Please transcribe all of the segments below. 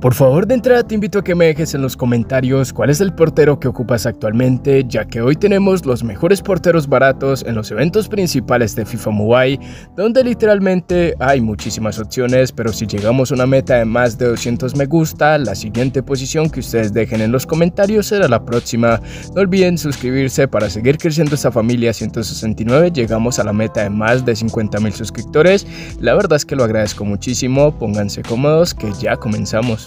Por favor, de entrada te invito a que me dejes en los comentarios cuál es el portero que ocupas actualmente, ya que hoy tenemos los mejores porteros baratos en los eventos principales de FIFA Mobile, donde literalmente hay muchísimas opciones, pero si llegamos a una meta de más de 200 me gusta, la siguiente posición que ustedes dejen en los comentarios será la próxima. No olviden suscribirse para seguir creciendo esta familia 169, llegamos a la meta de más de 50.000 suscriptores, la verdad es que lo agradezco muchísimo, pónganse cómodos que ya comenzamos.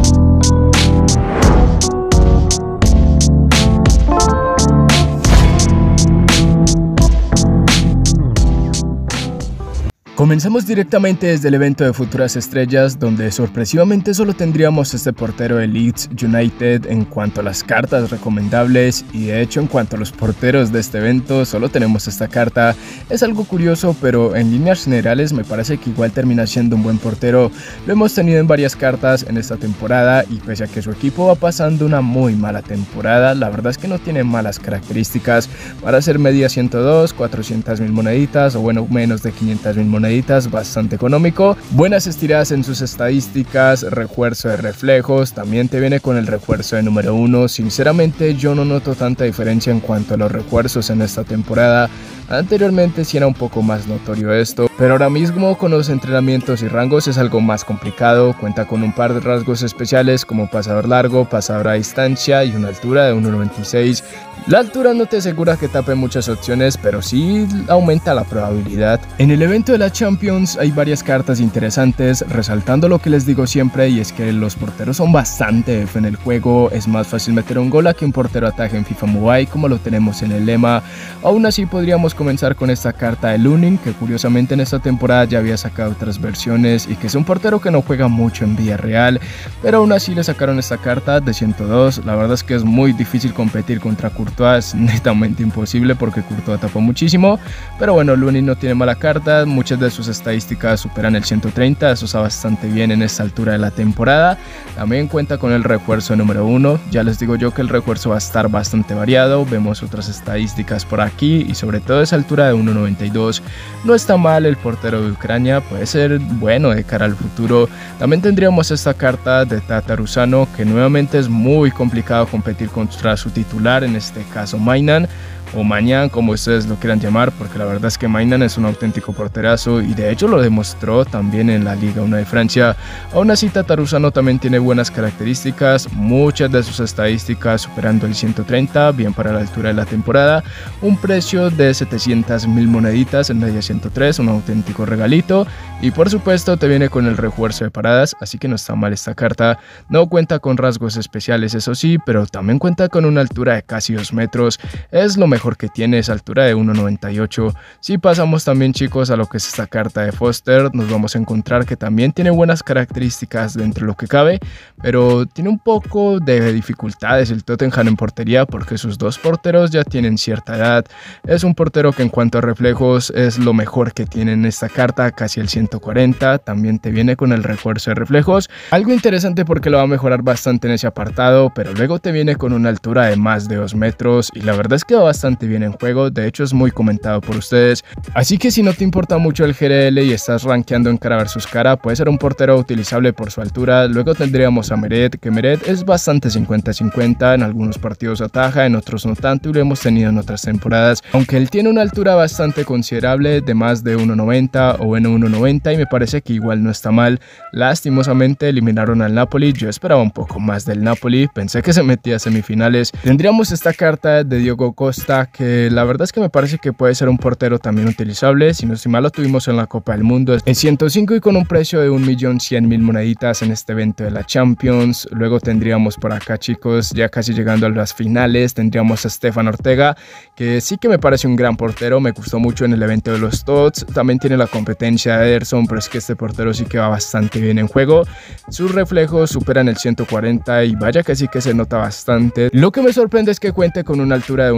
Comenzamos directamente desde el evento de Futuras Estrellas, donde sorpresivamente solo tendríamos este portero de Leeds United en cuanto a las cartas recomendables, y de hecho en cuanto a los porteros de este evento solo tenemos esta carta. Es algo curioso, pero en líneas generales me parece que igual termina siendo un buen portero. Lo hemos tenido en varias cartas en esta temporada y pese a que su equipo va pasando una muy mala temporada, la verdad es que no tiene malas características para ser media 102, 400.000 moneditas o bueno, menos de 500.000 moneditas. Bastante económico, buenas estiradas en sus estadísticas, refuerzo de reflejos, también te viene con el refuerzo de número 1. Sinceramente yo no noto tanta diferencia en cuanto a los refuerzos en esta temporada. Anteriormente sí era un poco más notorio esto, pero ahora mismo con los entrenamientos y rangos es algo más complicado. Cuenta con un par de rasgos especiales como pasador largo, pasador a distancia y una altura de 1.96. La altura no te asegura que tape muchas opciones, pero sí aumenta la probabilidad. En el evento de la Champions hay varias cartas interesantes, resaltando lo que les digo siempre, y es que los porteros son bastante F en el juego. Es más fácil meter un gol a que un portero ataje en FIFA Mobile, como lo tenemos en el lema. Aún así podríamos comenzar con esta carta de Lunin, que curiosamente en esta temporada ya había sacado otras versiones y que es un portero que no juega mucho en vida real, pero aún así le sacaron esta carta de 102. La verdad es que es muy difícil competir contra Courtois, es netamente imposible porque Courtois tapó muchísimo, pero bueno, Lunin no tiene mala carta, muchas de sus estadísticas superan el 130, eso está bastante bien en esta altura de la temporada. También cuenta con el refuerzo número 1, ya les digo yo que el refuerzo va a estar bastante variado, vemos otras estadísticas por aquí y sobre todo esa altura de 1.92, no está mal el portero de Ucrania, puede ser bueno de cara al futuro. También tendríamos esta carta de Tataruzano, que nuevamente es muy complicado competir contra su titular, en este caso Mainan o Mañan, como ustedes lo quieran llamar, porque la verdad es que Mainan es un auténtico porterazo y de hecho lo demostró también en la Liga 1 de Francia. Aún así Tataruzano también tiene buenas características, muchas de sus estadísticas superando el 130, bien para la altura de la temporada, un precio de 700.000 moneditas en media 103, un auténtico regalito, y por supuesto te viene con el refuerzo de paradas, así que no está mal esta carta. No cuenta con rasgos especiales, eso sí, pero también cuenta con una altura de casi 2 metros, es lo mejor que tiene esa altura de 1.98. Si pasamos también, chicos, a lo que es esta carta de Foster, nos vamos a encontrar que también tiene buenas características dentro de lo que cabe, pero tiene un poco de dificultades el Tottenham en portería porque sus dos porteros ya tienen cierta edad. Es un portero que en cuanto a reflejos es lo mejor que tiene en esta carta, casi el 140, también te viene con el refuerzo de reflejos, algo interesante porque lo va a mejorar bastante en ese apartado, pero luego te viene con una altura de más de 2 metros y la verdad es que va bastante bien en juego, de hecho es muy comentado por ustedes, así que si no te importa mucho el GRL y estás rankeando en cara versus cara, puede ser un portero utilizable por su altura. Luego tendríamos a Meret, que Meret es bastante 50-50, en algunos partidos ataja, en otros no tanto y lo hemos tenido en otras temporadas, aunque él tiene una altura bastante considerable de más de 1.90 o en 1.90 y me parece que igual no está mal. Lastimosamente eliminaron al Napoli, yo esperaba un poco más del Napoli, pensé que se metía a semifinales. Tendríamos esta carta de Diogo Costa, que la verdad es que me parece que puede ser un portero también utilizable, si no estoy mal lo tuvimos en la Copa del Mundo en 105 y con un precio de 1.100.000 moneditas en este evento de la Champions. Luego tendríamos por acá, chicos, ya casi llegando a las finales, tendríamos a Stefan Ortega, que sí que me parece un gran portero, me gustó mucho en el evento de los Tots, también tiene la competencia de Ederson, pero es que este portero sí que va bastante bien en juego, sus reflejos superan el 140 y vaya que sí que se nota bastante. Lo que me sorprende es que cuente con una altura de 1.82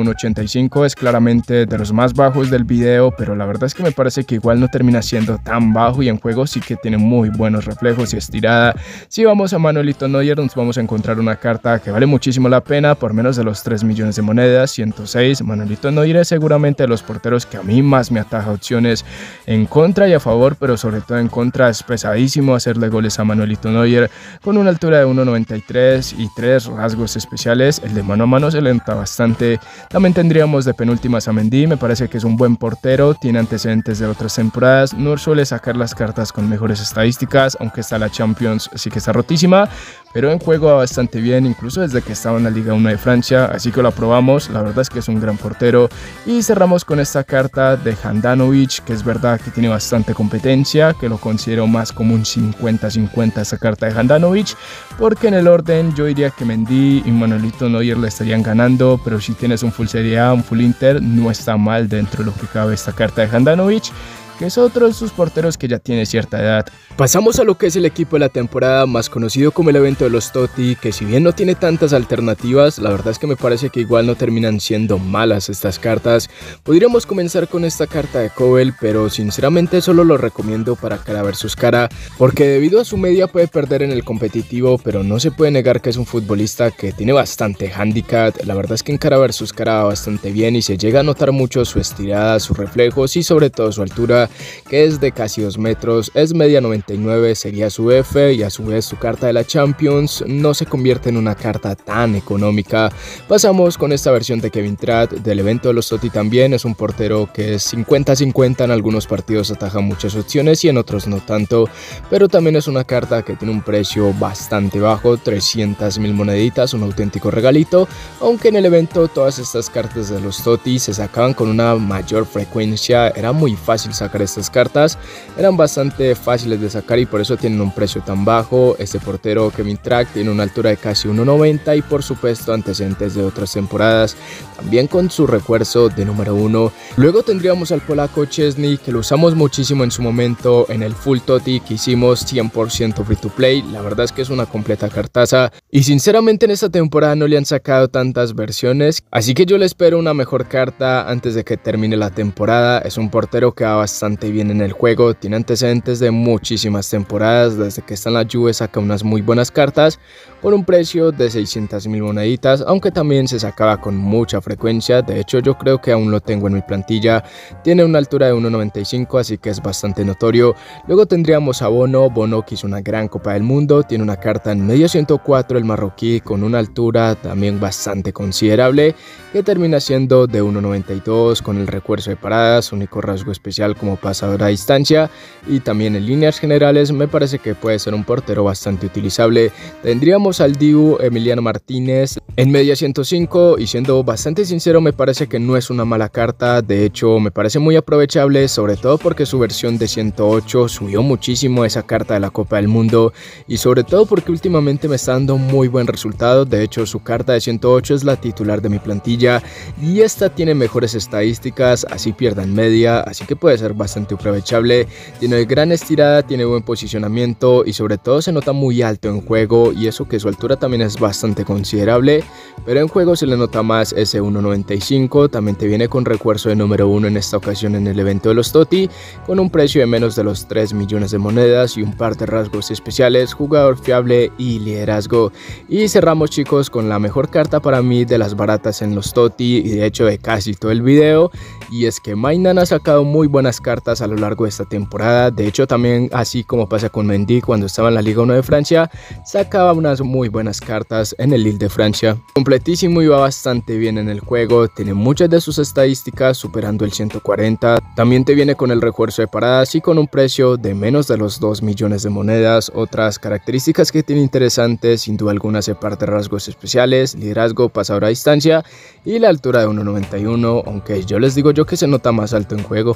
1.95, es claramente de los más bajos del video, pero la verdad es que me parece que igual no termina siendo tan bajo y en juego sí que tiene muy buenos reflejos y estirada. Si vamos a Manuelito Neuer, nos vamos a encontrar una carta que vale muchísimo la pena por menos de los 3 millones de monedas, 106. Manuelito Neuer es seguramente de los porteros que a mí más me ataja opciones en contra y a favor, pero sobre todo en contra. Es pesadísimo hacerle goles a Manuelito Neuer con una altura de 1.93 y 3 rasgos especiales. El de mano a mano se le nota bastante. También tendríamos de penúltimas a Mendy, me parece que es un buen portero, tiene antecedentes de otras temporadas, no suele sacar las cartas con mejores estadísticas, aunque está la Champions sí que está rotísima, pero en juego va bastante bien, incluso desde que estaba en la Liga 1 de Francia, así que lo aprobamos. La verdad es que es un gran portero. Y cerramos con esta carta de Handanovic, que es verdad que tiene bastante competencia, que lo considero más como un 50-50 esta carta de Handanovic, porque en el orden yo diría que Mendy y Manuelito Neuer le estarían ganando, pero si tienes un full Serie A, un full Inter, no está mal dentro de lo que cabe esta carta de Handanovic, que es otro de sus porteros que ya tiene cierta edad. Pasamos a lo que es el equipo de la temporada, más conocido como el evento de los Totti, que si bien no tiene tantas alternativas, la verdad es que me parece que igual no terminan siendo malas estas cartas. Podríamos comenzar con esta carta de Kobel, pero sinceramente solo lo recomiendo para cara versus cara, porque debido a su media puede perder en el competitivo, pero no se puede negar que es un futbolista que tiene bastante handicap. La verdad es que en cara versus cara va bastante bien y se llega a notar mucho su estirada, sus reflejos y sobre todo su altura, que es de casi 2 metros, es media 99, sería su F y a su vez su carta de la Champions no se convierte en una carta tan económica. Pasamos con esta versión de Kevin Trapp del evento de los Totti. También es un portero que es 50-50, en algunos partidos ataja muchas opciones y en otros no tanto, pero también es una carta que tiene un precio bastante bajo, 300.000 moneditas, un auténtico regalito, aunque en el evento todas estas cartas de los Totti se sacaban con una mayor frecuencia, era muy fácil sacar estas cartas, eran bastante fáciles de sacar y por eso tienen un precio tan bajo. Este portero Kevin Trapp tiene una altura de casi 1.90 y por supuesto antecedentes de otras temporadas, también con su refuerzo de número 1. Luego tendríamos al polaco Szczesny, que lo usamos muchísimo en su momento en el full Totti que hicimos 100% free to play. La verdad es que es una completa cartaza y sinceramente en esta temporada no le han sacado tantas versiones, así que yo le espero una mejor carta antes de que termine la temporada. Es un portero que va bastante bien en el juego, tiene antecedentes de muchísimas temporadas, desde que está en la Juve saca unas muy buenas cartas con un precio de 600.000 moneditas, aunque también se sacaba con mucha frecuencia. De hecho yo creo que aún lo tengo en mi plantilla, tiene una altura de 1.95, así que es bastante notorio. Luego tendríamos a Bono, que hizo una gran Copa del Mundo, tiene una carta en medio 104, el marroquí, con una altura también bastante considerable, que termina siendo de 1.92 con el refuerzo de paradas, único rasgo especial como pasador a distancia, y también en líneas generales me parece que puede ser un portero bastante utilizable. Tendríamos al Dibu Emiliano Martínez en media 105 y siendo bastante sincero me parece que no es una mala carta, de hecho me parece muy aprovechable, sobre todo porque su versión de 108 subió muchísimo esa carta de la Copa del Mundo y sobre todo porque últimamente me está dando muy buen resultado. De hecho su carta de 108 es la titular de mi plantilla y esta tiene mejores estadísticas, así pierda en media, así que puede ser bastante aprovechable. Tiene gran estirada, tiene buen posicionamiento y sobre todo se nota muy alto en juego, y eso que su altura también es bastante considerable, pero en juego se le nota más ese 1.95. También te viene con refuerzo de número 1 en esta ocasión en el evento de los Totti, con un precio de menos de los 3 millones de monedas y un par de rasgos especiales, jugador fiable y liderazgo. Y cerramos, chicos, con la mejor carta para mí de las baratas en los Totti y de hecho de casi todo el video, y es que Maignan ha sacado muy buenas cartas a lo largo de esta temporada. De hecho también, así como pasa con Mendy cuando estaba en la Liga 1 de Francia, sacaba unas muy buenas cartas en el Lille de Francia. Completísimo y va bastante bien en el juego, tiene muchas de sus estadísticas superando el 140. También te viene con el refuerzo de paradas y con un precio de menos de los 2 millones de monedas. Otras características que tiene interesantes, sin duda alguna, se parte rasgos especiales, liderazgo, pasador a distancia y la altura de 1.91, aunque yo les digo yo que se nota más alto en juego.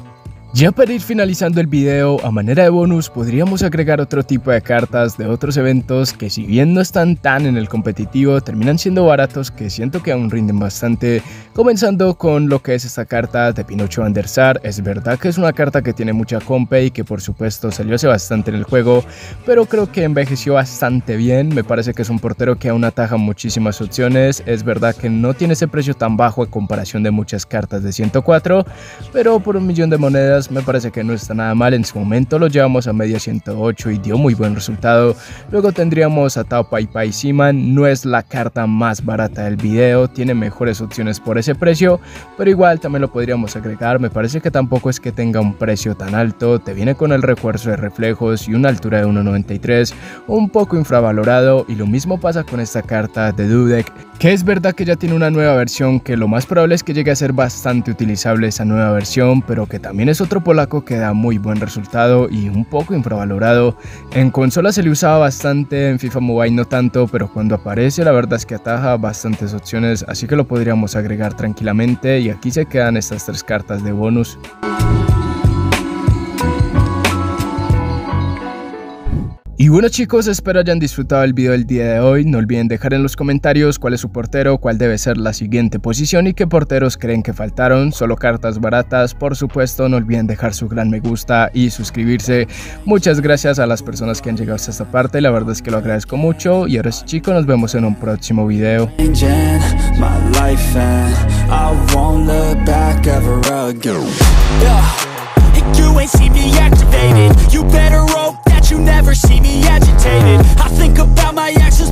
Ya para ir finalizando el video, a manera de bonus podríamos agregar otro tipo de cartas de otros eventos que, si bien no están tan en el competitivo, terminan siendo baratos, que siento que aún rinden bastante, comenzando con lo que es esta carta de Pinocho Van der Sar. Es verdad que es una carta que tiene mucha compe y que por supuesto salió hace bastante en el juego, pero creo que envejeció bastante bien. Me parece que es un portero que aún ataja muchísimas opciones. Es verdad que no tiene ese precio tan bajo a comparación de muchas cartas de 104, pero por 1.000.000 de monedas me parece que no está nada mal. En su momento lo llevamos a media 108 y dio muy buen resultado. Luego tendríamos a Tao Pai Pai Seaman. No es la carta más barata del video, tiene mejores opciones por ese precio, pero igual también lo podríamos agregar. Me parece que tampoco es que tenga un precio tan alto, te viene con el refuerzo de reflejos y una altura de 1.93, un poco infravalorado. Y lo mismo pasa con esta carta de Dudek, que es verdad que ya tiene una nueva versión, que lo más probable es que llegue a ser bastante utilizable esa nueva versión, pero que también es otro polaco que da muy buen resultado y un poco infravalorado. En consola se le usaba bastante, en FIFA Mobile no tanto, pero cuando aparece la verdad es que ataja bastantes opciones, así que lo podríamos agregar tranquilamente. Y aquí se quedan estas 3 cartas de bonus. Y bueno chicos, espero hayan disfrutado el video del día de hoy. No olviden dejar en los comentarios cuál es su portero, cuál debe ser la siguiente posición y qué porteros creen que faltaron. Solo cartas baratas, por supuesto. No olviden dejar su gran me gusta y suscribirse. Muchas gracias a las personas que han llegado hasta esta parte, la verdad es que lo agradezco mucho. Y ahora sí chicos, nos vemos en un próximo video. You never see me agitated. I think about my actions